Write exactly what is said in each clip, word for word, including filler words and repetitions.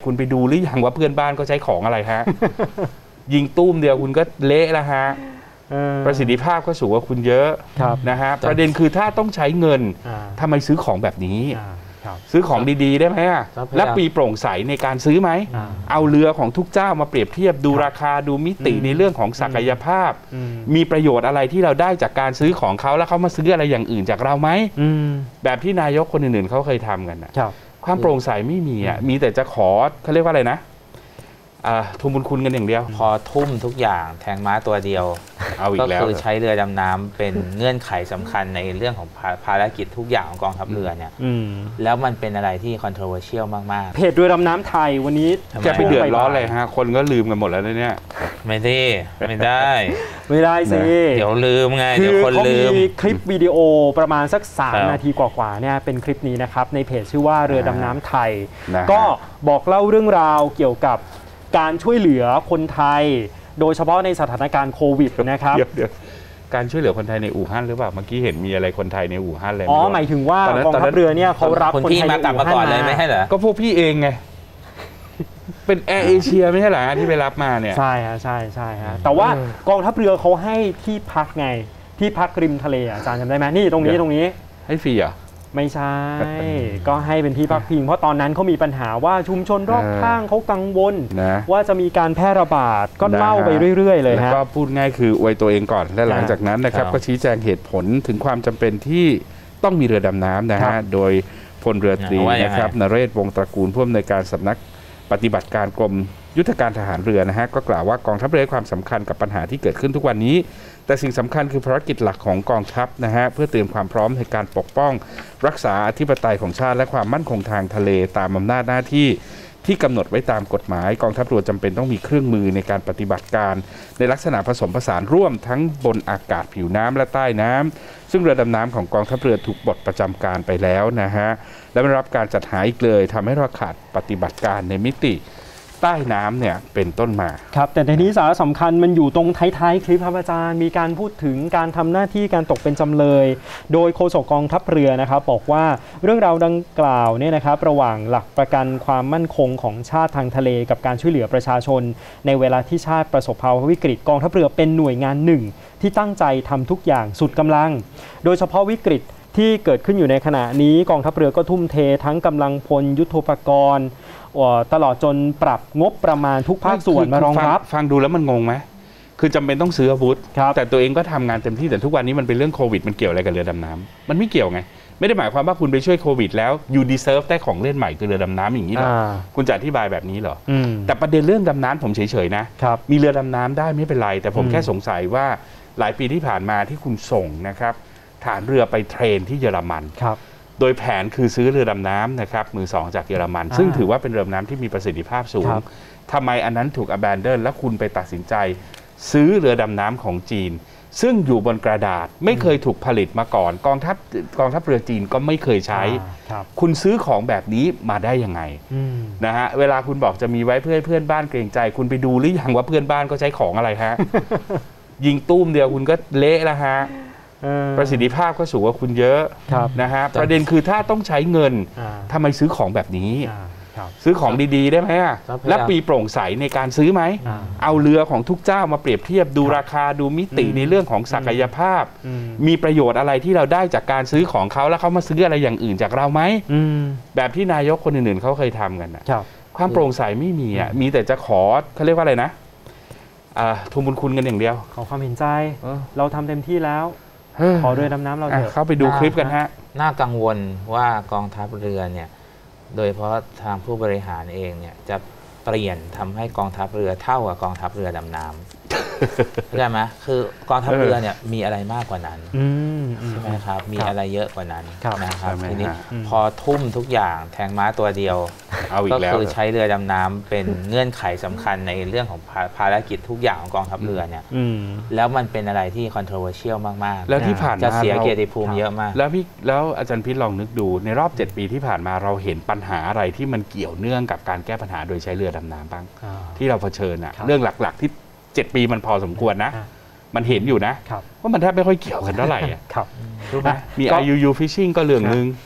คุณไปดูหรือยังว่าเพื่อนบ้านก็ใช้ของอะไรฮะ ยิงตุ้มเดียวคุณก็เละแล้วฮะประสิทธิภาพก็สูงกว่าคุณเยอะนะฮะประเด็นคือถ้าต้องใช้เงินทำไมซื้อของแบบนี้ซื้อของดีๆได้ไหมและปีโปร่งใสในการซื้อไหมเอาเรือของทุกเจ้ามาเปรียบเทียบดูราคาดูมิติในเรื่องของศักยภาพมีประโยชน์อะไรที่เราได้จากการซื้อของเขาแล้วเขามาซื้ออะไรอย่างอื่นจากเราไหมแบบที่นายกคนอื่นๆเขาเคยทำกันนะความโปร่งใสไม่มีอ่ะมีแต่จะขอเขาเรียกว่าอะไรนะทุ่มบุญคุณกันอย่างเดียวพอทุ่มทุกอย่างแทงม้าตัวเดียวเอาอีกแล้วก็คือใช้เรือดำน้ำเป็นเงื่อนไขสำคัญในเรื่องของภารกิจทุกอย่างของกองทัพเรือเนี่ยแล้วมันเป็นอะไรที่ controversial มากๆเพจเรือดำน้ำไทยวันนี้จะไปเดือดร้อนเลยฮะคนก็ลืมกันหมดแล้วเนี่ยไม่ได้ไม่ได้ไม่ได้สิเดี๋ยวลืมไงเดี๋ยวคนลืมคลิปวิดีโอประมาณสักสามนาทีกว่าๆเนี่ยเป็นคลิปนี้นะครับในเพจชื่อว่าเรือดำน้ำไทยก็บอกเล่าเรื่องราวเกี่ยวกับการช่วยเหลือคนไทยโดยเฉพาะในสถานการณ์โควิดนะครับการช่วยเหลือคนไทยในอู่ฮั่นหรือเปล่าเมื่อกี้เห็นมีอะไรคนไทยในอู่ฮั่นเลยอ๋อหมายถึงว่ากองทัพเรือเนี่ยเขารับคนไทยมากลับมาก่อนเลยไม่ใช่เหรอก็พวกพี่เองไงเป็นแอร์เอเชียไม่ใช่เหรอที่ไปรับมาเนี่ยใช่ฮะใช่ใช่ฮะแต่ว่ากองทัพเรือเขาให้ที่พักไงที่พักริมทะเลอาจารย์จำได้ไหมนี่ตรงนี้ตรงนี้ให้ฟรีเหรอไม่ใช่ ก็ให้เป็นที่พักพิงเพราะตอนนั้นเขามีปัญหาว่าชุมชนรอบข้างเขากังวลว่าจะมีการแพร่ระบาดก็เล่าไปเรื่อยๆเลยฮะก็พูดง่ายคืออวยตัวเองก่อนและหลังจากนั้นนะครับก็ชี้แจงเหตุผลถึงความจำเป็นที่ต้องมีเรือดำน้ำนะฮะโดยพลเรือตรีนะครับนเรศวงศ์ตระกูลผู้อำนวยการสำนักปฏิบัติการกรมยุทธการทหารเรือนะฮะก็กล่าวว่ากองทัพเรือให้ความสำคัญกับปัญหาที่เกิดขึ้นทุกวันนี้แต่สิ่งสำคัญคือภารกิจหลักของกองทัพนะฮะเพื่อเตรียมความพร้อมในการปกป้องรักษาอธิปไตยของชาติและความมั่นคงทางทะเลตามอำนาจหน้าที่ที่กำหนดไว้ตามกฎหมายกองทัพเรือจำเป็นต้องมีเครื่องมือในการปฏิบัติการในลักษณะผสมผสานร่วมทั้งบนอากาศผิวน้ำและใต้น้ำซึ่งเรือดำน้ำของกองทัพเรือถูกปลดประจำการไปแล้วนะฮะและไม่รับการจัดหาอีกเลยทำให้เราขาดปฏิบัติการในมิติใต้น้ำเนี่ยเป็นต้นมาครับแต่ในนี้สาระสำคัญมันอยู่ตรงท้ายๆคลิปครับอาจารย์มีการพูดถึงการทำหน้าที่การตกเป็นจำเลยโดยโฆษกกองทัพเรือนะครับบอกว่าเรื่องราวดังกล่าวเนี่ยนะครับระหว่างหลักประกันความมั่นคงของชาติทางทะเลกับการช่วยเหลือประชาชนในเวลาที่ชาติประสบภาวะวิกฤตกองทัพเรือเป็นหน่วยงานหนึ่งที่ตั้งใจทำทุกอย่างสุดกำลังโดยเฉพาะวิกฤตที่เกิดขึ้นอยู่ในขณะนี้กองทัพเรือก็ทุ่มเททั้งกำลังพลยุทโธปกรณ์ตลอดจนปรับงบประมาณทุกภาคส่วนมารองรับฟังดูแล้วมันงงไหมคือจำเป็นต้องซื้ออาวุธแต่ตัวเองก็ทำงานเต็มที่แต่ทุกวันนี้มันเป็นเรื่องโควิดมันเกี่ยวอะไรกับเรือดำน้ำมันไม่เกี่ยวไงไม่ได้หมายความว่าคุณไปช่วยโควิดแล้วยูดีเซิร์ฟได้ของเล่นใหม่คือเรือดำน้ำอย่างนี้หรอคุณจะอธิบายแบบนี้เหรอแต่ประเด็นเรื่องดำน้ำผมเฉยๆนะมีเรือดำน้ำได้ไม่เป็นไรแต่ผมแค่สงสัยว่าหลายปีที่ผ่านมาที่คุณส่งนะครับฐานเรือไปเทรนที่เยอรมันโดยแผนคือซื้อเรือดำน้ำนะครับมือสองจากเยอรมันซึ่งถือว่าเป็นเรือดำน้ำที่มีประสิทธิภาพสูงทำไมอันนั้นถูก abandon และคุณไปตัดสินใจซื้อเรือดำน้ำของจีนซึ่งอยู่บนกระดาษไม่เคยถูกผลิตมาก่อนกองทัพกองทัพเรือจีนก็ไม่เคยใช้คุณซื้อของแบบนี้มาได้ยังไงนะฮะเวลาคุณบอกจะมีไว้เพื่อให้เพื่อนบ้านเกรงใจคุณไปดูหรือยังว่าเพื่อนบ้านก็ใช้ของอะไรฮะ ยิงตุ้มเดียวคุณก็เละแล้วฮะประสิทธิภาพก็สูงกว่าคุณเยอะนะฮะประเด็นคือถ้าต้องใช้เงินทำไมซื้อของแบบนี้ซื้อของดีๆได้ไหมและปีโปร่งใสในการซื้อไหมเอาเรือของทุกเจ้ามาเปรียบเทียบดูราคาดูมิติในเรื่องของศักยภาพมีประโยชน์อะไรที่เราได้จากการซื้อของเขาแล้วเขามาซื้ออะไรอย่างอื่นจากเราไหมแบบที่นายกคนอื่นๆเขาเคยทำกันนะความโปร่งใสไม่มีอ่ะมีแต่จะขอเขาเรียกว่าอะไรนะทุ่มบุญคุณกันอย่างเดียวขอความเห็นใจเราทำเต็มที่แล้วขอเรือดำน้ำเราเถอะเข้าไปดูคลิปกันฮะน่ากังวลว่ากองทัพเรือเนี่ยโดยเฉพาะทางผู้บริหารเองเนี่ยจะเปลี่ยนทำให้กองทัพเรือเท่ากับกองทัพเรือดำน้ำเข้าใจไหมคือกองทัพเรือเนี่ยมีอะไรมากกว่านั้นใช่ไหมครับมีอะไรเยอะกว่านั้นนะครับทีนี้พอทุ่มทุกอย่างแทงม้าตัวเดียวก็คือใช้เรือดำน้ำเป็นเงื่อนไขสำคัญในเรื่องของภารกิจทุกอย่างของกองทัพเรือเนี่ยแล้วมันเป็นอะไรที่ controversial มากๆแล้วที่ผ่านจะเสียเกียรติภูมิเยอะมากแล้วพี่แล้วอาจารย์พิษลองนึกดูในรอบเจ็ดปีที่ผ่านมาเราเห็นปัญหาอะไรที่มันเกี่ยวเนื่องกับการแก้ปัญหาโดยใช้เรือดำน้ำบ้างที่เราเผชิญอะเรื่องหลักๆที่เจ็ดปีมันพอสมควรนะมันเห็นอยู่นะว่ามันแทบไม่ค่อยเกี่ยวกันเท่าไหร่รู้ไหมมี ไอ ยู ยู Fishing ก็เรื่องนึง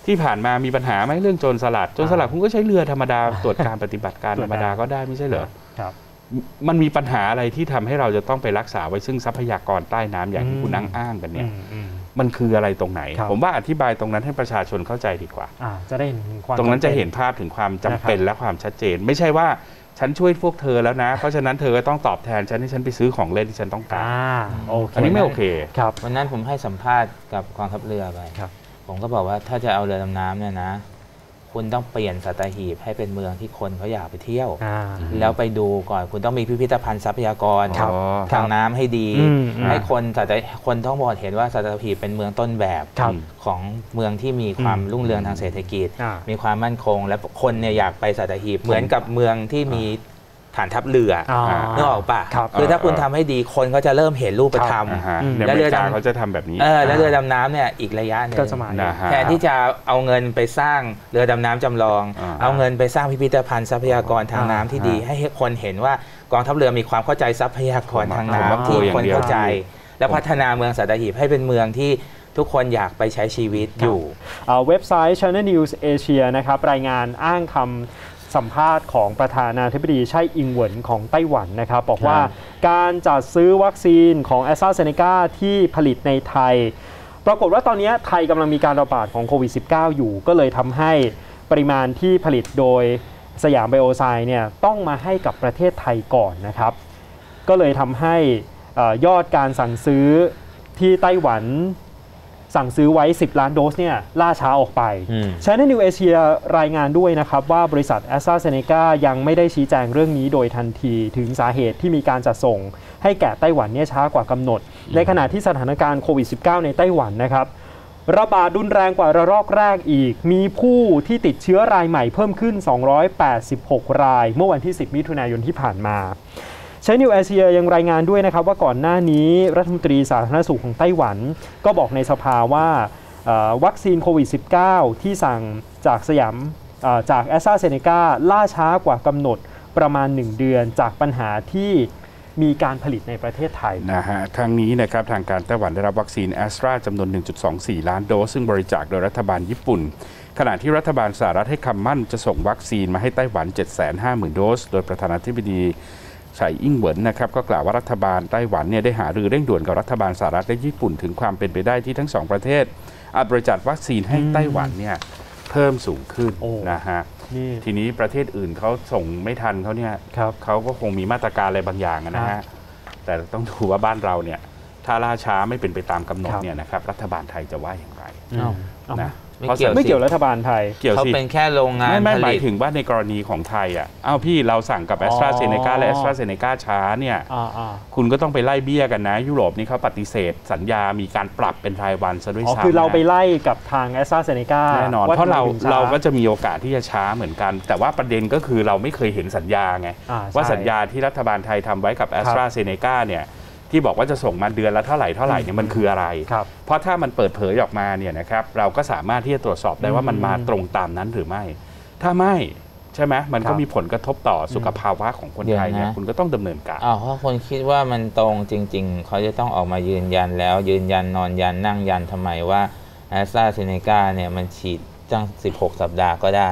ที่ผ่านมามีปัญหาไหมเรื่องโจรสลัดโจรสลัดคุณก็ใช้เรือธรรมดาตรวจการปฏิบัติการธรรมดาก็ได้ไม่ใช่เหรอครับมันมีปัญหาอะไรที่ทำให้เราจะต้องไปรักษาไว้ซึ่งทรัพยากรใต้น้ำอย่างที่คุณนั่งอ้างกันเนี่ยมันคืออะไรตรงไหนผมว่าอธิบายตรงนั้นให้ประชาชนเข้าใจดีกว่าจะได้เห็นความตรงนั้นจะเห็นภาพถึงความจำเป็นและความชัดเจนไม่ใช่ว่าฉันช่วยพวกเธอแล้วนะเพราะฉะนั้นเธอก็ต้องตอบแทนฉันให้ฉันไปซื้อของเล่นที่ฉันต้องการอันนี้ไม่โอเคครับวันนั้นผมให้สัมภาษณ์กับกองทัพเรือไปผมก็บอกว่าถ้าจะเอาเรือดำน้ำเนี่ยนะคุณต้องเปลี่ยนสัตหีบให้เป็นเมืองที่คนเขาอยากไปเที่ยวแล้วไปดูก่อนคุณต้องมีพิพิธภัณฑ์ทรัพยากรทางน้ำให้ดีให้คนสัตคนท้องหมดเห็นว่าสัตหีบเป็นเมืองต้นแบบของเมืองที่มีความรุ่งเรืองทางเศรษฐกิจมีความมั่นคงและคนเนี่ยอยากไปสัตหีบเหมือนกับเมืองที่มีฐานทัพเรือนึกออกปะคือถ้าคุณทำให้ดีคนเขาจะเริ่มเห็นรูปธรรมและเรือดำเขาจะทำแบบนี้และเรือดำน้ำเนี่ยอีกระยะหนึ่งแทนที่จะเอาเงินไปสร้างเรือดำน้ำจำลองเอาเงินไปสร้างพิพิธภัณฑ์ทรัพยากรทางน้ำที่ดีให้คนเห็นว่ากองทัพเรือมีความเข้าใจทรัพยากรทางน้ำที่คนเข้าใจและพัฒนาเมืองสัตหีบให้เป็นเมืองที่ทุกคนอยากไปใช้ชีวิตอยู่เว็บไซต์ Channel News Asia นะครับรายงานอ้างคำสัมภาษณ์ของประธานาธิบดีไช่อิงเหวินของไต้หวันนะครับบอกว่าการจัดซื้อวัคซีนของ แอสตราเซเนกา ที่ผลิตในไทยปรากฏว่าตอนนี้ไทยกำลังมีการระบาดของโควิด สิบเก้า อยู่ก็เลยทำให้ปริมาณที่ผลิตโดยสยามไบโอไซน์เนี่ยต้องมาให้กับประเทศไทยก่อนนะครับก็เลยทำให้ยอดการสั่งซื้อที่ไต้หวันสั่งซื้อไว้สิบล้านโดสเนี่ยล่าช้าออกไป Channel News Asia รายงานด้วยนะครับว่าบริษัท แอสตราเซเนกา ยังไม่ได้ชี้แจงเรื่องนี้โดยทันทีถึงสาเหตุที่มีการจัดส่งให้แก่ไต้หวันเนี่ยช้ากว่ากำหนดในขณะที่สถานการณ์โควิด สิบเก้า ในไต้หวันนะครับระบาดรุนแรงกว่าระลอกแรกอีกมีผู้ที่ติดเชื้อรายใหม่เพิ่มขึ้นสองร้อยแปดสิบหกรายเมื่อวันที่สิบมิถุนายนที่ผ่านมาChannel News Asia ยังรายงานด้วยนะครับว่าก่อนหน้านี้รัฐมนตรีสาธารณสุขของไต้หวันก็บอกในสภาว่าวัคซีนโควิด สิบเก้า ที่สั่งจากสยามจาก แอสตราเซเนกา ล่าช้ากว่ากำหนดประมาณหนึ่งเดือนจากปัญหาที่มีการผลิตในประเทศไทยนะฮะทางนี้นะครับทางการไต้หวันได้รับวัคซีนแอสตราจำนวน หนึ่งจุดสองสี่ ล้านโดสซึ่งบริจาคโดยรัฐบาลญี่ปุ่นขณะที่รัฐบาลสหรัฐให้คำมั่นจะส่งวัคซีนมาให้ไต้หวัน เจ็ดแสนห้าหมื่น โดสโดยประธานาธิบดีไช่อิงเหวินนะครับก็กล่าวว่ารัฐบาลไต้หวันเนี่ยได้หารือเร่งด่วนกับรัฐบาลสหรัฐและญี่ปุ่นถึงความเป็นไปได้ที่ทั้งสองประเทศอาจบริจาควัคซีนให้ไต้หวันเนี่ยเพิ่มสูงขึ้นนะฮะทีนี้ประเทศอื่นเขาส่งไม่ทันเขาเนี่ยเขาก็คงมีมาตรการอะไรบางอย่างนะฮะแต่ต้องดูว่าบ้านเราเนี่ยถ้าล่าช้าไม่เป็นไปตามกำหนดเนี่ยนะครับรัฐบาลไทยจะว่าอย่างไรนะไม่เกี่ยวไม่เกี่ยวรัฐบาลไทยเขาเป็นแค่โรงงานไม่ไม่หมายถึงว่าในกรณีของไทยอ่ะอ้าวพี่เราสั่งกับแอสตราเซเนกาและแอสตราเซเนกาช้าเนี่ยคุณก็ต้องไปไล่เบี้ยกันนะยุโรปนี่เขาปฏิเสธสัญญามีการปรับเป็นรายวันซะด้วยซ้ำคือเราไปไล่กับทางแอสตราเซเนกาแน่นอนเพราะเราเราก็จะมีโอกาสที่จะช้าเหมือนกันแต่ว่าประเด็นก็คือเราไม่เคยเห็นสัญญาไงว่าสัญญาที่รัฐบาลไทยทำไว้กับแอสตราเซเนกาเนี่ยที่บอกว่าจะส่งมาเดือนละเท่าไหร่เท่าไหร่เนี่ยมันคืออะไรเพราะถ้ามันเปิดเผยออกมาเนี่ยนะครับเราก็สามารถที่จะตรวจสอบได้ว่ามันมาตรงตามนั้นหรือไม่ถ้าไม่ใช่ไหมมันก็มีผลกระทบต่อสุขภาวะของคนไทยเนี่ยคุณก็ต้องดำเนินการอ้าวเพราะคนคิดว่ามันตรงจริงๆเขาจะต้องออกมายืนยันแล้วยืนยันนอนยันนั่งยันทำไมว่าแอสตราเซเนกาเนี่ยมันฉีดตั้งสิบหกสัปดาห์ก็ได้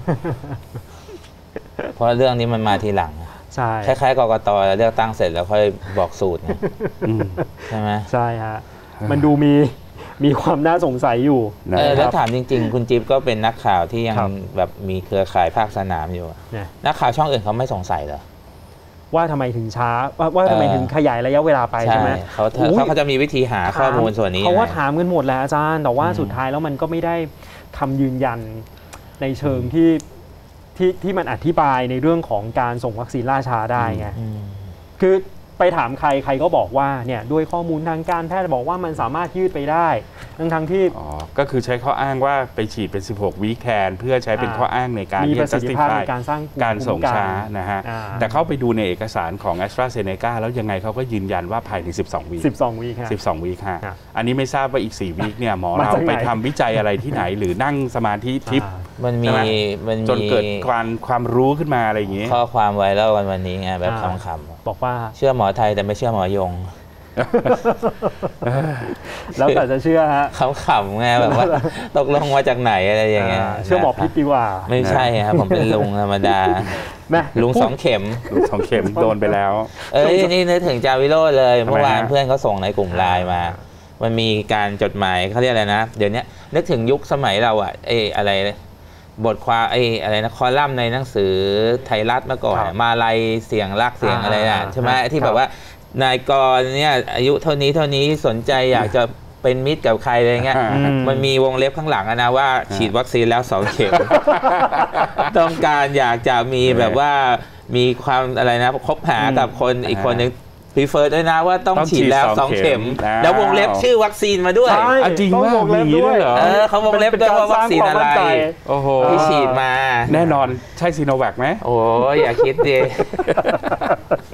เพราะเรื่องนี้มันมาทีหลังคล้ายๆกกต.เลือกตั้งเสร็จแล้วค่อยบอกสูตรใช่ไหมใช่ฮะมันดูมีมีความน่าสงสัยอยู่เออแล้วถามจริงๆคุณจิ๊บก็เป็นนักข่าวที่ยังแบบมีเครือข่ายภาคสนามอยู่นักข่าวช่องอื่นเขาไม่สงสัยเหรอว่าทำไมถึงช้าว่าทำไมถึงขยายระยะเวลาไปใช่ไหมเขาเขาจะมีวิธีหาข้อมูลส่วนนี้เขาว่าถามกันหมดแล้วอาจารย์แต่ว่าสุดท้ายแล้วมันก็ไม่ได้คำยืนยันในเชิงที่ที่ที่มันอธิบายในเรื่องของการส่งวัคซีนล่าช้าได้ไงคือไปถามใครใครก็บอกว่าเนี่ยด้วยข้อมูลทางการแพทย์บอกว่ามันสามารถยืดไปได้ทั้งทั้งที่อ๋อก็คือใช้ข้ออ้างว่าไปฉีดเป็นสิบหกวีคแทนเพื่อใช้เป็นข้ออ้างในการมีประสิทธิภาพในการสร้างการส่งช้านะฮะแต่เข้าไปดูในเอกสารของ แอสตราเซเนกา แล้วยังไงเขาก็ยืนยันว่าภายในสิบสองวีคสิบสองวีคสิบสองวีคฮะอันนี้ไม่ทราบว่าอีกสี่วีคเนี่ยหมอเราไปทำวิจัยอะไรที่ไหนหรือนั่งสมาธิทิพย์มันมีมันจนเกิดความความรู้ขึ้นมาอะไรอย่างนี้ข้อความไวรัลวันวันนี้ไงแบบคำๆบอกว่าเชื่อหมอไทยแต่ไม่เชื่อหมอยงแล้วแต่จะเชื่อฮะขำๆไงแบบว่าตกลงมาจากไหนอะไรอย่างเงี้ยเชื่อหมอพิษดีกว่าไม่ใช่ครับผมเป็นลุงธรรมดาแม่ลุงสองเข็มลูกสองเข็มโดนไปแล้วเอ้ยนี่นึกถึงจาวิโรจน์เลยทำไมฮะเมื่อวานเพื่อนเขาส่งในกลุ่มไลน์มา มันมีการจดหมายเขาเรียกอะไรนะ เดี๋ยวนี้นึกถึงยุคสมัยเราอะไอ้อะไรบทความไอ้อะไรนะคอลัมน์ในหนังสือไทยรัฐเมื่อก่อนอะมาลัยเสียงรักเสียงอะไรน่ะใช่ไหมที่แบบว่านายกรเนี่ยอายุเท่านี้เท่านี้สนใจอยากจะเป็นมิตรกับใครอะไรเงี้ยอืมันมีวงเล็บข้างหลังอะนะว่าฉีดวัคซีนแล้วสองเข็ม ต้องการอยากจะมีแบบว่ามีความอะไรนะคบหากับคนอีกคนนึงพรีเฟอร์ด้วยนะว่าต้องต้องฉีดแล้วฉีดสสออง งเข็เข็มมอ้าวแล้ววงเล็บชื่อวัคซีนมาด้วยใช่อ่ะจริงต้องว่าวงเล็บมีด้วยเหรอเออเขาวงเล็บด้วยว่าวัคซีนอะไรเป็นการสร้างความมั่นใจโอ้โหที่ฉีดมาแน่นอนใช่ซีโนแวคไหมโอ้ยอย่าคิดดิ